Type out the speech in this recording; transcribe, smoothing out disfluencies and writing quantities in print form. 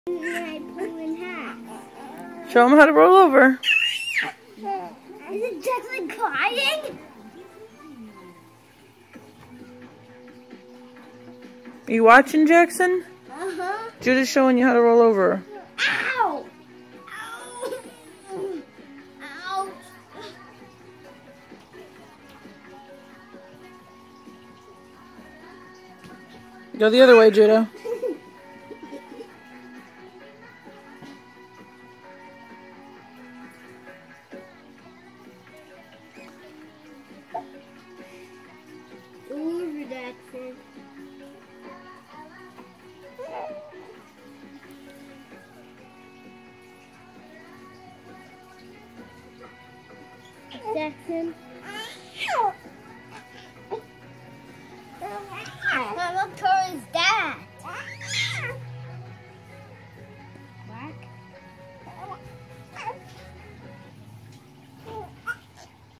Show him how to roll over. Is it Jackson crying? Are you watching, Jackson? Uh-huh. Judah's showing you how to roll over. Ow! Ow! Ow! Go the other way, Judah. Over, Jackson. Jackson.